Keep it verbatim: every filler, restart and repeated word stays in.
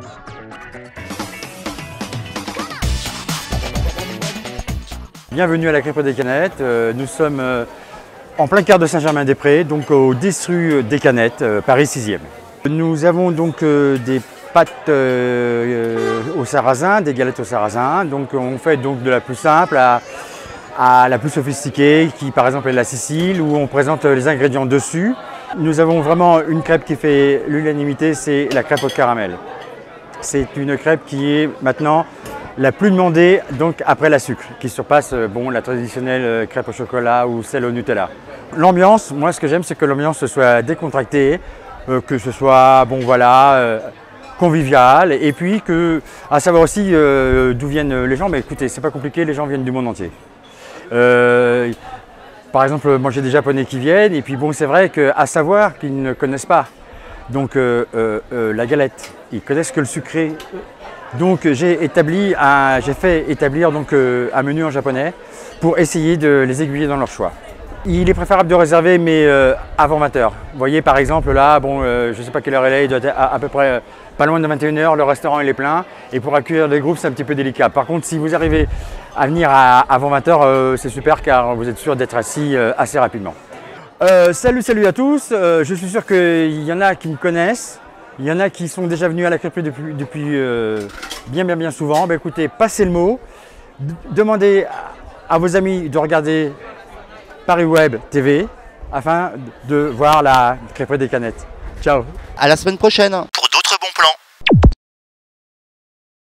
Bienvenue à la Crêperie des Canettes. Nous sommes en plein cœur de Saint-Germain-des-Prés, donc au dix rue des Canettes, Paris sixième. Nous avons donc des pâtes au sarrasin, des galettes au sarrasin. Donc on fait donc de la plus simple à, à la plus sophistiquée, qui par exemple est la Sicile, où on présente les ingrédients dessus. Nous avons vraiment une crêpe qui fait l'unanimité, c'est la crêpe au caramel. C'est une crêpe qui est maintenant la plus demandée, donc après la sucre, qui surpasse bon, la traditionnelle crêpe au chocolat ou celle au Nutella. L'ambiance, moi ce que j'aime, c'est que l'ambiance soit décontractée, euh, que ce soit bon voilà, euh, convivial, et puis que, à savoir aussi euh, d'où viennent les gens. Mais écoutez, c'est pas compliqué, les gens viennent du monde entier. Euh, par exemple, moi j'ai des Japonais qui viennent, et puis bon, c'est vrai qu'à savoir qu'ils ne connaissent pas donc euh, euh, euh, la galette, ils connaissent que le sucré. Donc j'ai établi, un, j'ai fait établir donc euh, un menu en japonais pour essayer de les aiguiller dans leur choix. Il est préférable de réserver, mais euh, avant vingt heures. Vous voyez par exemple là, bon, euh, je ne sais pas quelle heure elle est, il doit être à, à peu près euh, pas loin de vingt et une heures, le restaurant il est plein, et pour accueillir des groupes c'est un petit peu délicat. Par contre, si vous arrivez à venir à, avant vingt heures, euh, c'est super, car vous êtes sûr d'être assis euh, assez rapidement. Euh, salut, salut à tous, euh, je suis sûr qu'il y en a qui me connaissent. Il y en a qui sont déjà venus à la crêperie depuis, depuis euh, bien bien bien souvent. Ben, écoutez, passez le mot, demandez à vos amis de regarder Paris Web T V afin de voir la crêperie des Canettes. Ciao. À la semaine prochaine.